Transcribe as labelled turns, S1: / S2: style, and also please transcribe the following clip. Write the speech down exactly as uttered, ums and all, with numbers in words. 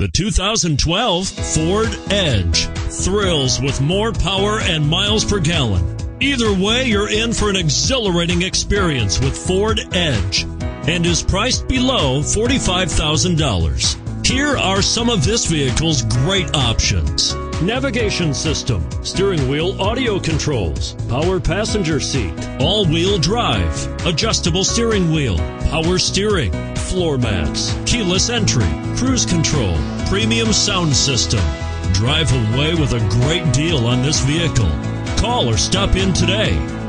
S1: The two thousand twelve Ford Edge. Thrills with more power and miles per gallon. Either way, you're in for an exhilarating experience with Ford Edge and is priced below forty-five thousand dollars. Here are some of this vehicle's great options: navigation system, steering wheel audio controls, power passenger seat, all-wheel drive, adjustable steering wheel, power steering, floor mats, keyless entry, cruise control, premium sound system. Drive away with a great deal on this vehicle. Call or stop in today.